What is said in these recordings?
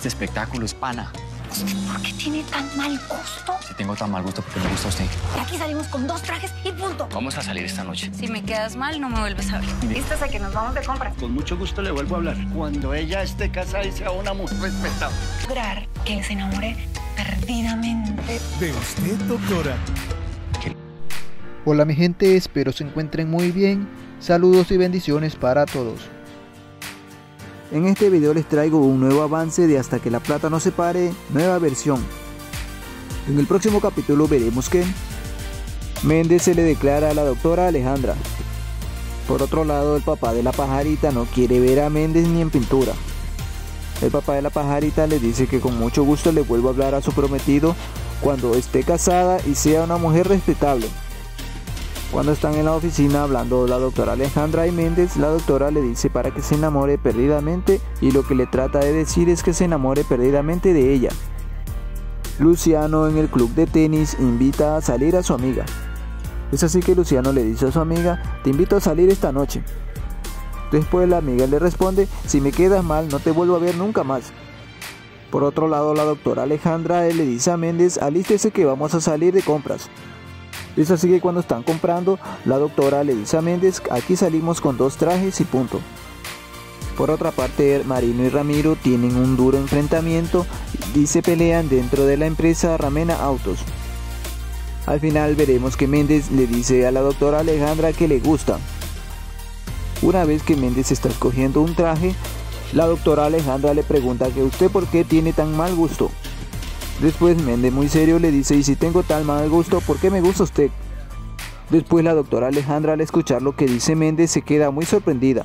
Este espectáculo es pana. ¿Por qué tiene tan mal gusto? Si tengo tan mal gusto, porque me gusta a usted. De aquí salimos con 2 trajes y punto. Vamos a salir esta noche. Si me quedas mal, no me vuelves a ver. ¿Listas a que nos vamos de compras? Con mucho gusto le vuelvo a hablar. Cuando ella esté casada y sea una mujer respetable. Lograr que se enamore perdidamente. ¿De usted, doctora? Hola mi gente, espero se encuentren muy bien. Saludos y bendiciones para todos. En este video les traigo un nuevo avance de Hasta que la plata nos separe, nueva versión. En el próximo capítulo veremos que Méndez se le declara a la doctora Alejandra. Por otro lado, el papá de la pajarita no quiere ver a Méndez ni en pintura. El papá de la pajarita le dice que con mucho gusto le vuelva a hablar a su prometido cuando esté casada y sea una mujer respetable. Cuando están en la oficina hablando la doctora Alejandra y Méndez, la doctora le dice para que se enamore perdidamente y lo que le trata de decir es que se enamore perdidamente de ella. Luciano en el club de tenis invita a salir a su amiga. Es así que Luciano le dice a su amiga, te invito a salir esta noche. Después la amiga le responde, si me quedas mal no te vuelvo a ver nunca más. Por otro lado, la doctora Alejandra le dice a Méndez, alístese que vamos a salir de compras. Es así que cuando están comprando, la doctora le dice a Méndez, aquí salimos con 2 trajes y punto. Por otra parte, Marino y Ramiro tienen un duro enfrentamiento y se pelean dentro de la empresa Ramena Autos. Al final veremos que Méndez le dice a la doctora Alejandra que le gusta. Una vez que Méndez está escogiendo un traje, la doctora Alejandra le pregunta que usted por qué tiene tan mal gusto. Después Méndez muy serio le dice, y si tengo tal mal gusto, ¿por qué me gusta usted? Después la doctora Alejandra al escuchar lo que dice Méndez se queda muy sorprendida.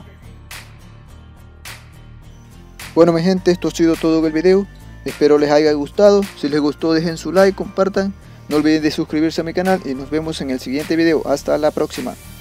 Bueno mi gente, esto ha sido todo el video. Espero les haya gustado. Si les gustó dejen su like, compartan. No olviden de suscribirse a mi canal y nos vemos en el siguiente video. Hasta la próxima.